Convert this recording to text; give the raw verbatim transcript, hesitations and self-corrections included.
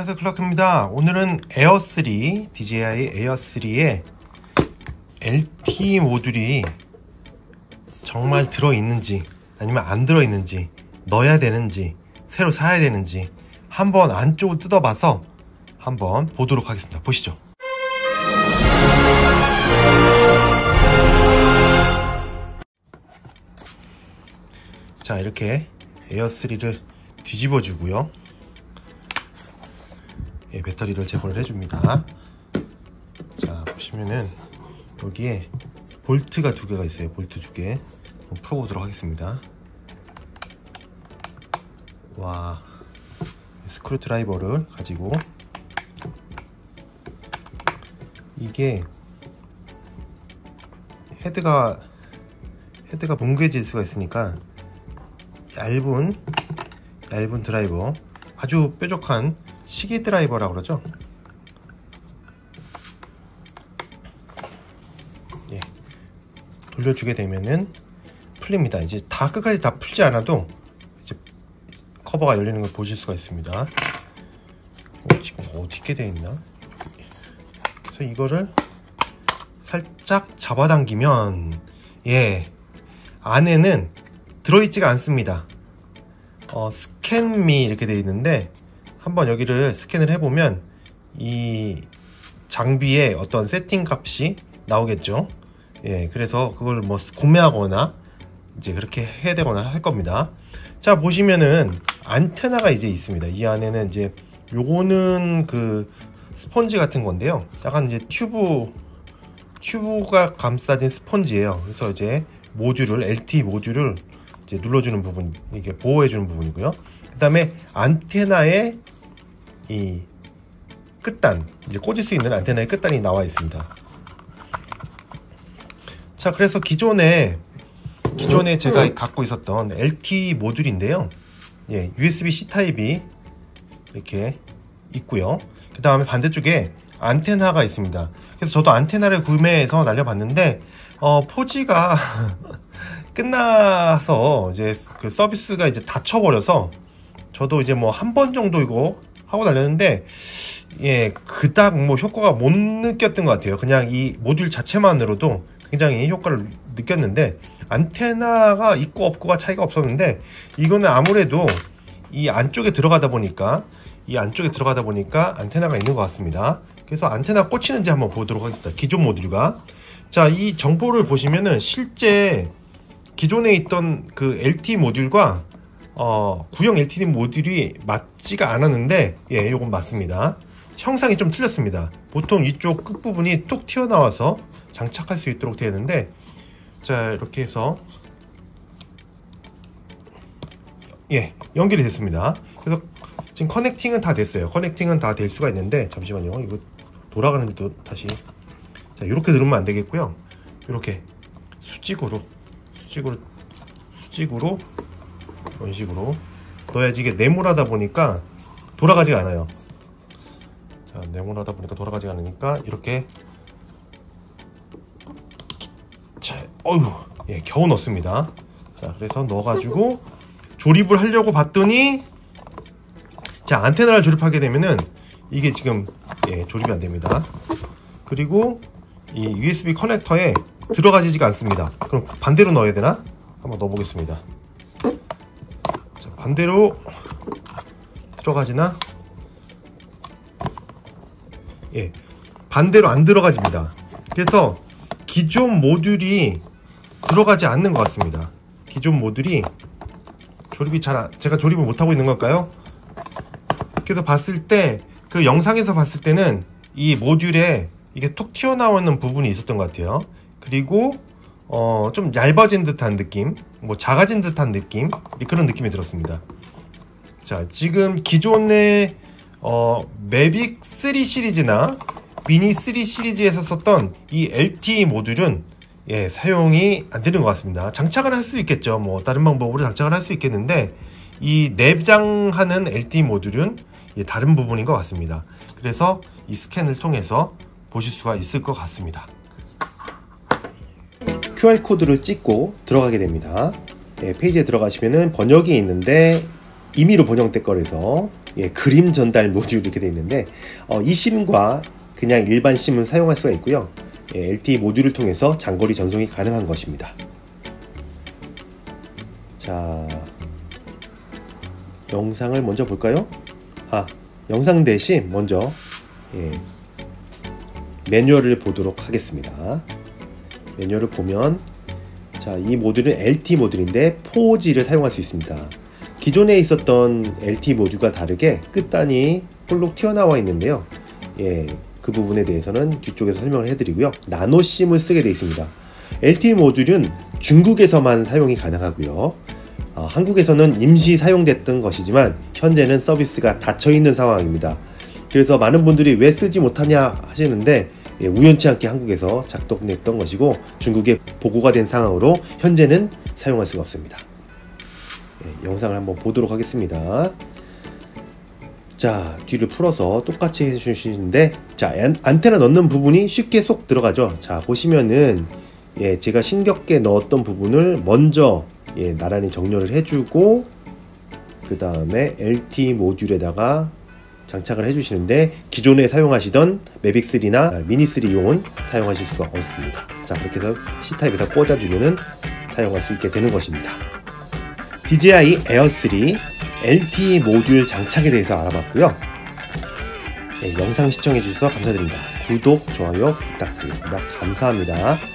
안녕하세요, 클라크입니다. 오늘은 에어 쓰리, 디제이아이 에어 쓰리에 엘티이 모듈이 정말 들어있는지 아니면 안 들어있는지, 넣어야 되는지 새로 사야 되는지 한번 안쪽을 뜯어봐서 한번 보도록 하겠습니다. 보시죠. 자, 이렇게 에어 쓰리를 뒤집어 주고요. 예, 배터리를 제거를 해줍니다. 자, 보시면은 여기에 볼트가 두 개가 있어요. 볼트 두 개. 한번 풀어보도록 하겠습니다. 와, 스크류 드라이버를 가지고, 이게 헤드가 헤드가 뭉개질 수가 있으니까 얇은 얇은 드라이버, 아주 뾰족한 시계 드라이버라고 그러죠. 예, 돌려주게 되면은 풀립니다. 이제 다 끝까지 다 풀지 않아도 이제 커버가 열리는 걸 보실 수가 있습니다. 어, 지금 어떻게 되어 있나? 그래서 이거를 살짝 잡아당기면, 예, 안에는 들어있지가 않습니다. 어, 스캔미 이렇게 되어 있는데, 한번 여기를 스캔을 해보면 이 장비의 어떤 세팅 값이 나오겠죠. 예, 그래서 그걸 뭐 구매하거나 이제 그렇게 해야 되거나 할 겁니다. 자, 보시면은 안테나가 이제 있습니다. 이 안에는 이제 요거는 그 스펀지 같은 건데요. 약간 이제 튜브 튜브가 감싸진 스펀지예요. 그래서 이제 모듈을 엘티이 모듈을 이제 눌러주는 부분, 이게 보호해주는 부분이고요. 그 다음에 안테나의 이 끝단, 이제 꽂을 수 있는 안테나의 끝단이 나와 있습니다. 자, 그래서 기존에 기존에 제가 갖고 있었던 엘티이 모듈인데요. 예, 유에스비-C 타입이 이렇게 있고요. 그 다음에 반대쪽에 안테나가 있습니다. 그래서 저도 안테나를 구매해서 날려봤는데 어, 포지가 끝나서 이제 그 서비스가 이제 닫혀버려서 저도 이제 뭐 한 번 정도 이거 하고 날렸는데, 예, 그닥 뭐 효과가 못 느꼈던 것 같아요. 그냥 이 모듈 자체만으로도 굉장히 효과를 느꼈는데, 안테나가 있고 없고가 차이가 없었는데, 이거는 아무래도 이 안쪽에 들어가다 보니까 이 안쪽에 들어가다 보니까 안테나가 있는 것 같습니다. 그래서 안테나 꽂히는지 한번 보도록 하겠습니다. 기존 모듈과. 자, 이 정보를 보시면은 실제 기존에 있던 그 엘티이 모듈과 어, 구형 엘티이 모듈이 맞지가 않았는데, 예, 요건 맞습니다. 형상이 좀 틀렸습니다. 보통 이쪽 끝부분이 뚝 튀어나와서 장착할 수 있도록 되어 있는데, 자, 이렇게 해서 예, 연결이 됐습니다. 그래서 지금 커넥팅은 다 됐어요. 커넥팅은 다 될 수가 있는데, 잠시만요. 이거 돌아가는데도 다시, 자, 이렇게 누르면 안 되겠고요. 이렇게 수직으로 수직으로 수직으로 이런 식으로 넣어야지. 이게 네모나다 보니까 돌아가지가 않아요. 자, 네모나다 보니까 돌아가지가 않으니까 이렇게, 자, 어휴, 예, 겨우 넣습니다. 자, 그래서 넣어가지고 조립을 하려고 봤더니, 자, 안테나를 조립하게 되면은 이게 지금, 예, 조립이 안 됩니다. 그리고 이 유에스비 커넥터에 들어가지가 않습니다. 그럼 반대로 넣어야 되나? 한번 넣어 보겠습니다. 자, 반대로 들어가지나? 예, 반대로 안 들어가집니다. 그래서 기존 모듈이 들어가지 않는 것 같습니다. 기존 모듈이 조립이 잘 안, 제가 조립을 못하고 있는 걸까요? 그래서 봤을 때, 그 영상에서 봤을 때는 이 모듈에 이게 툭 튀어나오는 부분이 있었던 것 같아요. 그리고 어, 좀 얇아진 듯한 느낌, 뭐 작아진 듯한 느낌, 그런 느낌이 들었습니다. 자, 지금 기존의 어, 매빅 쓰리 시리즈나 미니 쓰리 시리즈에서 썼던 이 엘티이 모듈은, 예, 사용이 안 되는 것 같습니다. 장착을 할 수 있겠죠. 뭐 다른 방법으로 장착을 할 수 있겠는데, 이 내장하는 엘티이 모듈은, 예, 다른 부분인 것 같습니다. 그래서 이 스캔을 통해서 보실 수가 있을 것 같습니다. 큐알코드를 찍고 들어가게 됩니다. 예, 페이지에 들어가시면은 번역이 있는데 임의로 번역될 거라서 예, 그림 전달 모듈 이렇게 되어 있는데 어, e심과 그냥 일반 심은 사용할 수가 있고요. 예, 엘티이 모듈을 통해서 장거리 전송이 가능한 것입니다. 자, 영상을 먼저 볼까요? 아, 영상 대신 먼저 예, 매뉴얼을 보도록 하겠습니다. 매뉴얼을 보면 자, 이 모듈은 엘티이 모듈인데 포지를 사용할 수 있습니다. 기존에 있었던 엘티이 모듈과 다르게 끝단이 볼록 튀어나와 있는데요. 예, 그 부분에 대해서는 뒤쪽에서 설명을 해드리고요. 나노심을 쓰게 되어 있습니다. 엘티이 모듈은 중국에서만 사용이 가능하고요. 어, 한국에서는 임시 사용됐던 것이지만 현재는 서비스가 닫혀있는 상황입니다. 그래서 많은 분들이 왜 쓰지 못하냐 하시는데 예, 우연치 않게 한국에서 작동됐던 것이고 중국에 보고가 된 상황으로 현재는 사용할 수가 없습니다. 예, 영상을 한번 보도록 하겠습니다. 자, 뒤를 풀어서 똑같이 해주시는데 자, 안테나 넣는 부분이 쉽게 쏙 들어가죠. 자, 보시면은 예, 제가 신겹게 넣었던 부분을 먼저 예, 나란히 정렬을 해주고 그 다음에 엘티이 모듈에다가 장착을 해주시는데 기존에 사용하시던 매빅 쓰리나 미니 쓰리용은 사용하실 수가 없습니다. 자, 그렇게 해서 C타입에서 꽂아주면은 사용할 수 있게 되는 것입니다. 디제이아이 에어 쓰리 엘티이 모듈 장착에 대해서 알아봤고요. 네, 영상 시청해주셔서 감사드립니다. 구독, 좋아요 부탁드리겠습니다. 감사합니다.